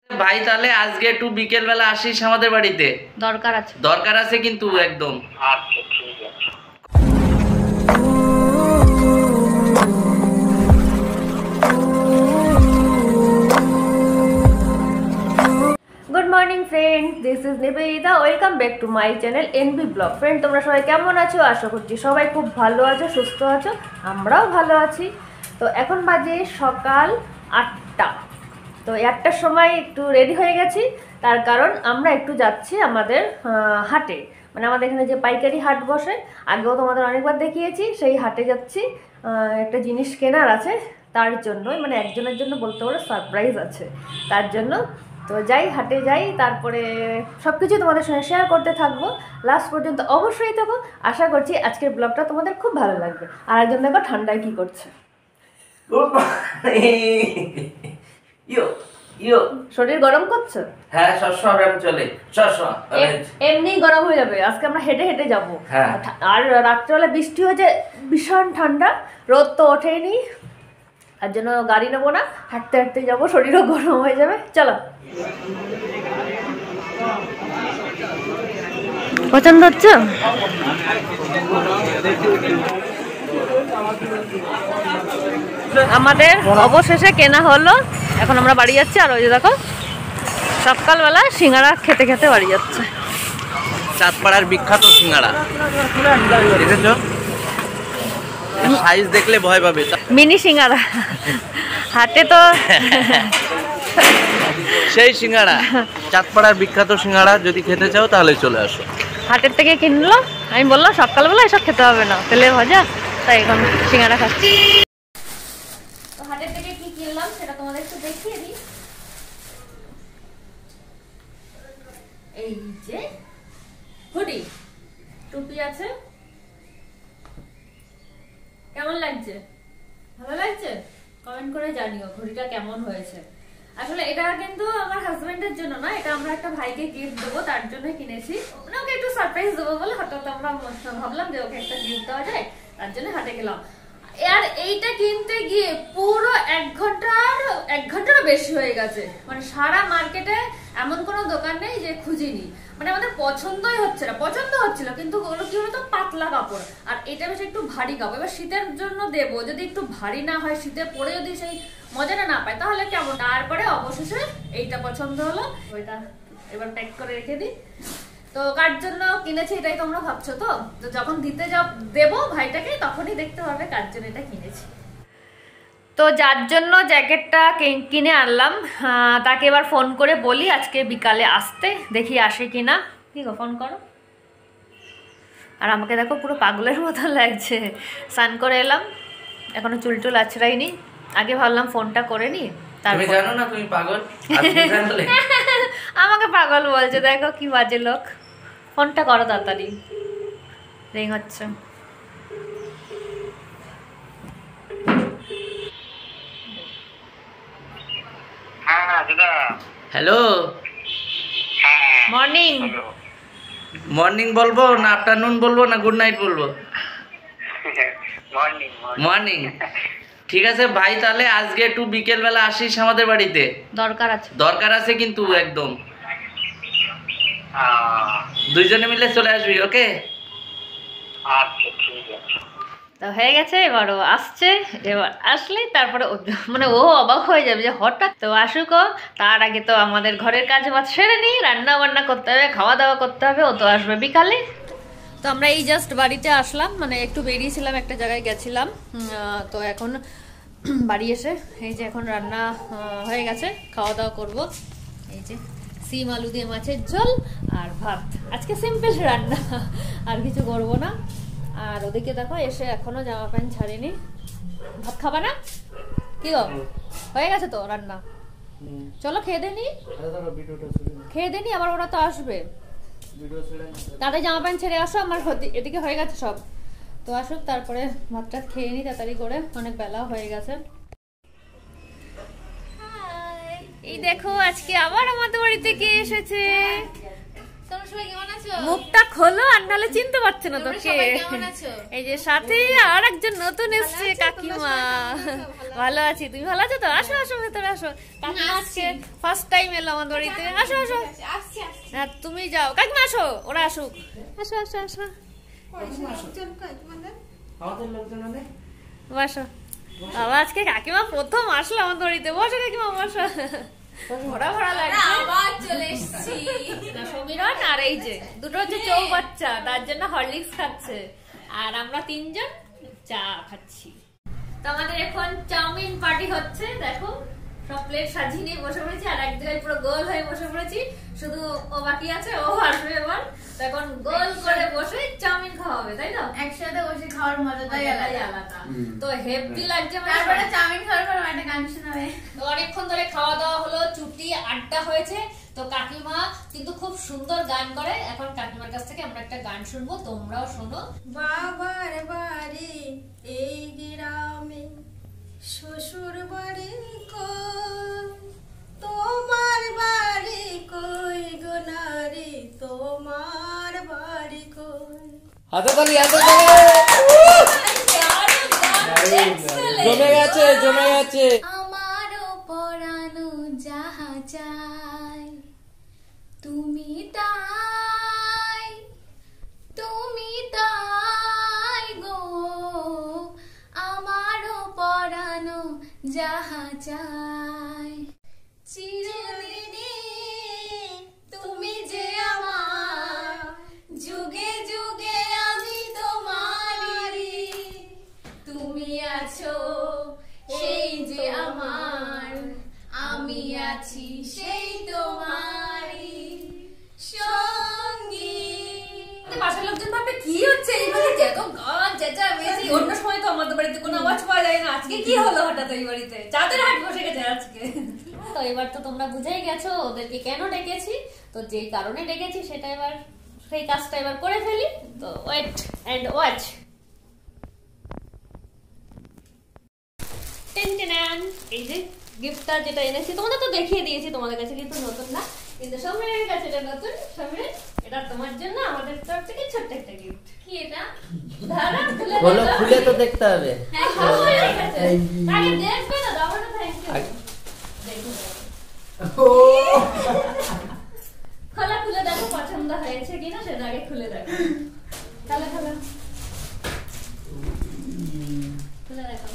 ভাই তাহলে আজকে একটু বিকেল বেলা আসিস আমাদের বাড়িতে, দরকার আছে কিন্তু একদম। আচ্ছা ঠিক আছে। Good morning friend, this is Nivedita. Welcome back to my channel NB blog. Friend, তোমরা সবাই কেমন আছো? আশা করছি সবাই খুব ভালো আছো, সুস্থ আছো। আমরাও ভালো আছি। তো এখন বাজে সকাল 8টা। তো 8টার সময় একটু রেডি হয়ে গেছি, তার কারণ আমরা একটু যাচ্ছি আমাদের হাটে। মানে আমাদের এখানে যে পাইকারি হাট বসে, আগেও তোমাদের অনেকবার দেখিয়েছি, সেই হাটে যাচ্ছি। একটা জিনিস কেনার আছে, তার জন্যই, মানে একজনের জন্য বলতে পারো সারপ্রাইজ আছে, তার জন্য। তো যাই, হাটে যাই, তারপরে সব কিছু তোমাদের সঙ্গে শেয়ার করতে থাকবো। লাস্ট পর্যন্ত অবশ্যই থাকো। আশা করছি আজকের ব্লগটা তোমাদের খুব ভালো লাগবে। আর একজন দেখো ঠান্ডায় কি করছে। শরীর গরম করছে? হ্যাঁ, চলে এমনি গরম হয়ে যাবে। আজকে আমরা হেঁটে হেঁটে যাবো। আর রাত্রেবেলা বৃষ্টি হয়েছে, ভীষণ ঠান্ডা, রোদ তো ওঠেনি, তার জন্য গাড়ি নেবো না, হাঁটতে হাঁটতে যাবো, শরীরও গরম হয়ে যাবে। চলো। পছন্দ হচ্ছে? আমাদের অবশেষে কেনা হলো। এখন আমরা বাড়ি যাচ্ছি। আর ওই যে দেখো, সকালবেলা সিঙ্গাড়া খেতে খেতে বাড়ি যাচ্ছে। চাঁদপাড়ার বিখ্যাত সিঙ্গাড়া দেখেছো? সাইজ দেখলে ভয় পাবে। মিনি সিঙ্গাড়া হাটে তো সেই সিঙ্গাড়া, চাঁদপাড়ার বিখ্যাত সিঙ্গাড়া। যদি খেতে চাও তাহলে চলে আসো। হাটের থেকে কিনলো। আমি বললাম সকালবেলা এসব খেতে হবে না, তেলে ভাজা, তাই এখন সিঙ্গাড়া খাচ্ছি। তো হাটের থেকে কি কিনলাম সেটা তোমাদের একটু দেখিয়ে দিই। এই যে হুডি, টুপি আছে। কেমন লাগছে? ভালো লাগছে? কমেন্ট করে জানিও ঘড়িটা কেমন হয়েছে। আসলে এটা কিন্তু আমার হাজবেন্ডের জন্য না, এটা আমরা একটা ভাইকে গিফট দেবো, তার জন্য কিনেছি। মানে ওকে একটু সারপ্রাইজ দেবো বলে হঠাৎ আমরা ভাবলাম যে ওকে একটা গিফট দেওয়া যায়, তার জন্য হাটে গেলাম। আর এইটা কিনতে গিয়ে পুরো 1 ঘন্টারও বেশি হয়ে গেছে। মানে সারা মার্কেটে এমন কোনো দোকান নেই যে খুঁজিনি। মানে আমাদের পছন্দই হচ্ছে না, পছন্দ হচ্ছিল, কিন্তু ওগুলো কি হতো, পাতলা কাপড়, আর এটা বেশ একটু ভারী কাপড়। এবার শীতের জন্য দেবো, যদি একটু ভারী না হয়, শীতে পরে যদি সেই মজাটা না পায় তাহলে কেমন। তারপরে অবশেষে এইটা পছন্দ হলো, ওইটা এবার প্যাক করে রেখে দিই। তো কার জন্য কিনেছি এটাই তোমরা ভাবছো তো? তো যখন দিতে দেবো ভাইটাকে, তখনই দেখতে হবে কার জন্য এটা কিনেছি। তো যার জন্য জ্যাকেটটা কিনে আনলাম, তাকে এবার ফোন করে বলি আজকে বিকালে আসতে, দেখি আসে কিনা। কি গো, ফোন করো। আর আমাকে দেখো পুরো পাগলের মতো লাগছে। স্নান করে এলাম, এখনো চুল টুল আছড়াইনি। আগে ভাবলাম ফোনটা করে নি, তুমি জানো না তুমি পাগল। আমাকে পাগল বলছে, দেখো কি বাজে লোক। ফোনটা করো তাড়াতাড়ি, রিং হচ্ছে। Hello, morning. মর্নিং বলবো না আফটারনুন বলবো না গুড নাইট বলবো? মর্নিং। ঠিক আছে ভাই, তাহলে আজকে একটু বিকেল বেলা আসিস আমাদের বাড়িতে, দরকার আছে কিন্তু একদম। দুইজনে মিলে চলে আসবি, ওকে? আচ্ছা ঠিক আছে। তো হয়ে গেছে, এবার ও আসছে। এবার আসলে তারপরে মানে ও অবাক হয়ে যাবে যে হঠাৎ। তো আসুক ও, তার আগে তো আমাদের ঘরের কাজ বাজ সেরে নিই, রান্না বান্না করতে হবে, খাওয়া দাওয়া করতে হবে। ও তো আসবে বিকালে। তো আমরা এই জাস্ট বাড়িতে আসলাম, মানে একটু বেরিয়েছিলাম, একটা জায়গায় গেছিলাম। তো এখন বাড়ি এসে এই যে এখন রান্না হয়ে গেছে, খাওয়া দাওয়া করব। এই যে সিম আলু দিয়ে মাছের ঝোল আর ভাত, আজকে সিম্পল রান্না, আর কিছু করবো না। আর ওদিকে দেখো এসে এখনো জামা প্যান্ট ছাড়িনি। ভাত খাবা না? কি গো, হয়ে গেছে তো রান্না? চলো খেয়ে দেনি, খেয়ে দেনি, আবার ওরা তো আসবে। তাদের জামা প্যান্ট ছেড়ে আসো, আমার এদিকে হয়ে গেছে সব। তো আসুক, তারপরে ভাতটা খেয়ে নি তাড়াতাড়ি করে, অনেক বেলা হয়ে গেছে। এই দেখো আজকে আবার আমাদের বাড়িতে কে এসেছে। তোমরা সবাই কেমন আছো? মুখটা খোলো আর নাহলে চিনতে পারছে না তোমরা তোকে। সবাই কেমন আছো? এই যে সাথে আর একজন নতুন এসেছে কাকিমা। ভালো আছি, তুমি ভালো আছো তো? আসো আসো ভেতরে আসো। কাকিমা আজকে ফার্স্ট টাইম এলো আমাদের বাড়িতে। আসো আসো। আসছি আসছি। হ্যাঁ তুমি যাও, কাকিমা আসো, ওরা আসুক। আসো আসো আসো আমাদের লোকজন হলে বসো। বাবা আজকে কাকিমা প্রথম আসলো আমাদের বাড়িতে। বসো কাকিমা বসো। ভরা ভরা লাগছে। আবার চলে এসেছি। না সমীরন আর এই যে দুটো হচ্ছে চৌ বাচ্চা, তার জন্য হরলিক্স খাচ্ছে আর আমরা তিনজন চা খাচ্ছি। তো আমাদের এখন চাউমিন পার্টি হচ্ছে। দেখো সব প্লেট সাজিয়ে নিয়ে বসে পড়েছি আর এক জায়গায় পুরো গোল হয়ে বসে পড়েছি। শুধু ও বাকি আছে, ও আসবে এবার। তখন গোল করে বসে চাউমিন খাওয়া হবে, তাই না? একসাথে বসে খাওয়ার মজাটাই আলাদা। তো হেভি লাগছে। তারপরে চাউমিন খাওয়ার পর একটা গান শোনাবে। তো অনেকক্ষণ ধরে খাওয়া দাওয়া হলো, চুটি আড্ডা হয়েছে। তো কাকিমা কিন্তু খুব সুন্দর গান করে। এখন কাকিমার কাছ থেকে আমরা একটা গান শুনবো, তোমরাও শোনো। বাবার বাড়ি এই গ্রামে, শ্বশুর বাড়ি কই, তোমার বাড়ি কই গো নারী, তোমার বাড়ি কই। হাতে তালি, হাতে তালি। জমে গেছে, জমে গেছে। আমারও পরানো যাহা চাই, তুমি তাই, তুমি তাই গো। আমারও পরানো যাহা চাই, চিরদিনে তুমি যে আমার, যুগে যুগে আমি তোমারই। তুমি আছো সেই যে আমার, আমি আছি সেই তোমারই সঙ্গী। পাশের লোকজন ভাবে কি হচ্ছে এইভাবে, এত গান চেঁচামেচি। অন্য সময় তো আমাদের বাড়িতে কোনো আওয়াজ পাওয়া যায় না, আজকে কি হলো হঠাৎ এই বাড়িতে? চাঁদের হাট বসে গেছে আজকে। তো এবার তো তোমরা বুঝেই গেছো ওদেরকে কেন ডেকেছি। তো যেই কারণে ডেকেছি সেটা এবার, সেই কাজটা এবার করে ফেলি। তো ওয়েট এন্ড ওয়াচ। এই যে গিফটটা যেটা এনেছি তোমাদের তো দেখিয়ে দিয়েছি, তোমাদের কাছে কিন্তু নতুন না, কিন্তু সমীরের কাছে এটা নতুন। সমীর, এটা তোমার জন্য আমাদের তরফ থেকে ছোট্ট একটা গিফট। কি এটা? দাঁড়া, খুলে বলো, দেখো। খুলে তো দেখতে হবে। হ্যাঁ, হয়ে গেছে। আগে দেখবে না, দাও না, থ্যাংক ইউ। দেখো খোলা, খুলে দেখো পছন্দ হয়েছে কিনা সেটা আগে খুলে দেখো। খোলা খোলা, খুলে দেখো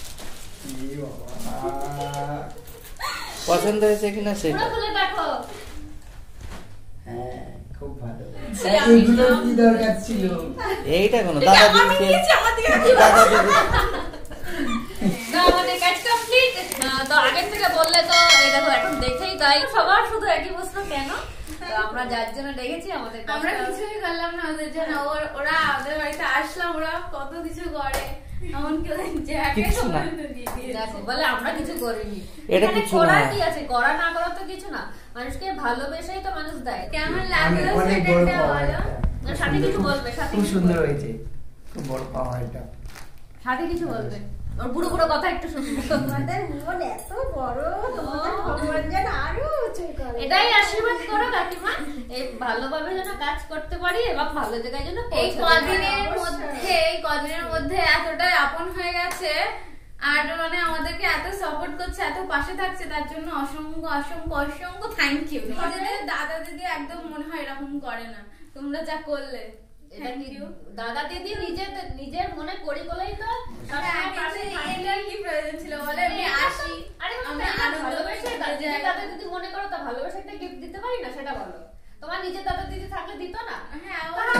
পছন্দ হয়েছে কিনা সেটা। পুরো খুলে দেখো। হ্যাঁ, খুব ভালো। এইগুলো কি দরকার ছিল? এইটা কোনো দাদা দিয়েছে, দাদা দিয়েছে। তো আমাদের কাজ কমপ্লিট। তো আগের থেকে বললে তো এই দেখো এখন দেখেই তাই সবার শুধু একই প্রশ্ন কেন। তো আমরা যার জন্য ডেকেছি আমাদের আমরা কিছুই করলাম না ওদের জন্য। ওরা আমাদের বাড়িতে আসলাম, ওরা কত কিছু করে, এমনকি ওদের জ্যাকেট কিছু না। পর্যন্ত দিয়ে দিয়েছে। দেখো বলে আমরা কিছু করিনি। এটা এখানে কিছু করার না। কি আছে? করা না করা তো কিছু না, মানুষকে ভালোবেসেই তো মানুষ দেয়। কেমন অনেক লাগলো অনেক বড় সেটা পাওয়া বলো। এটা। সাথে কিছু বলবে, সাথে খুব কিছু সুন্দর বলবে। হয়েছে, খুব বড় পাওয়া এটা। সাথে কিছু বলবে, ওর বুড়ো বুড়ো কথা একটু শুনবো। তোমাদের মন এত বড়, তোমাদের ভগবান যেন আরো উঁচু করে। এটাই আশীর্বাদ করো কাকিমা, এই ভালোভাবে যেন কাজ করতে পারি এবং ভালো জায়গায় যেন এই পৌঁছাতে কদিনের মধ্যে এতটাই আপন হয়ে গেছে আর মানে আমাদেরকে এত সাপোর্ট করছে, এত পাশে থাকছে, তার জন্য অসংখ্য অসংখ্য অসংখ্য থ্যাংক ইউ। দাদা দিদি একদম মনে হয় এরকম করে না, তোমরা যা করলে। এটা কি দাদা দিদি নিজের মনে করি বলেই তো হ্যাঁ, পাশে থাকে। এটার কি প্রয়োজন ছিল বলে? আমি আসি, আরে আমি আমি আনন্দ ভালোবেসে করতে দাদা যাই। দাদা দিদি মনে করো তো ভালোবেসে একটা গিফট দিতে পারি না, সেটা বলো। তোমার নিজের দাদা দিদি থাকলে দিত না? হ্যাঁ,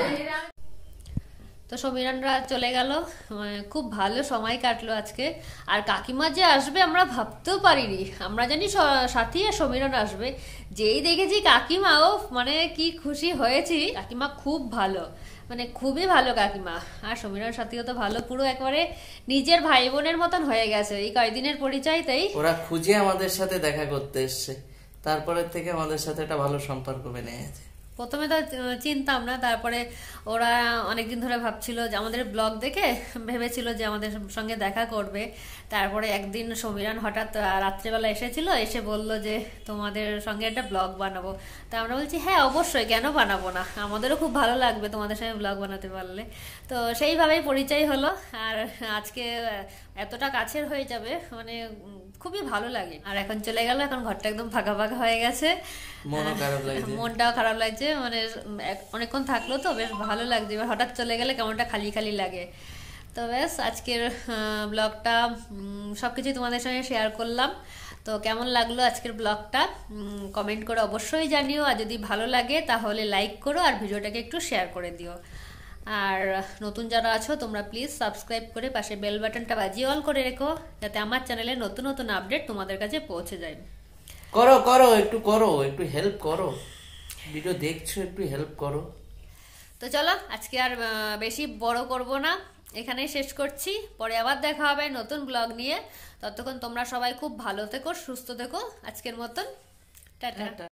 তো সমীরনরা চলে গেল, খুব ভালো সময় কাটলো আজকে। আর কাকিমা যে আসবে আমরা ভাবতেও পারিনি। আমরা জানি সাথী আর সমীরন আসবে, যেই দেখেছি কাকিমাও মানে কি খুশি হয়েছি। কাকিমা খুব ভালো, মানে খুবই ভালো কাকিমা। আর সমীরন সাথীও তো ভালো, পুরো একবারে নিজের ভাই বোনের মতন হয়ে গেছে এই কয়েকদিনের পরিচয়তেই। ওরা খুঁজে আমাদের সাথে দেখা করতে এসছে, তারপরের থেকে আমাদের সাথে একটা ভালো সম্পর্ক বেড়ে গেছে। প্রথমে তো চিনতাম না, তারপরে ওরা অনেকদিন ধরে ভাবছিল যে আমাদের ব্লগ দেখে ভেবেছিল যে আমাদের সঙ্গে দেখা করবে। তারপরে একদিন সমীরণ হঠাৎ রাত্রেবেলা এসেছিল, এসে বলল যে তোমাদের সঙ্গে একটা ব্লগ বানাবো। তা আমরা বলছি হ্যাঁ অবশ্যই, কেন বানাবো না, আমাদেরও খুব ভালো লাগবে তোমাদের সঙ্গে ব্লগ বানাতে পারলে। তো সেইভাবেই পরিচয় হলো, আর আজকে এতটা কাছের হয়ে যাবে মানে খুবই ভালো লাগে। আর এখন চলে গেল, এখন ঘরটা একদম ফাঁকা ফাঁকা হয়ে গেছে, মনটাও খারাপ লাগছে, মানে অনেকক্ষণ থাকলো তো বেশ ভালো লাগছে, এবার হঠাৎ চলে গেলে কেমনটা খালি খালি লাগে। তো ব্যাস আজকের ব্লগটা সবকিছুই তোমাদের সঙ্গে শেয়ার করলাম। তো কেমন লাগলো আজকের ব্লগটা কমেন্ট করে অবশ্যই জানিও, আর যদি ভালো লাগে তাহলে লাইক করো আর ভিডিওটাকে একটু শেয়ার করে দিও। আর নতুন যারা আছো তোমরা প্লিজ সাবস্ক্রাইব করে পাশে বেল বাটনটা বাজিয়ে অল করে রেখো, যাতে আমার চ্যানেলে নতুন নতুন আপডেট তোমাদের কাছে পৌঁছে যায়। করো করো একটু হেল্প করো, ভিডিও দেখছো একটু হেল্প করো। তো চলো আজকে আর বেশি বড় করব না, এখানেই শেষ করছি। পরে আবার দেখা হবে নতুন ব্লগ নিয়ে। ততক্ষণ তোমরা সবাই খুব ভালো থেকো, সুস্থ থেকো। আজকের মতন টাটা।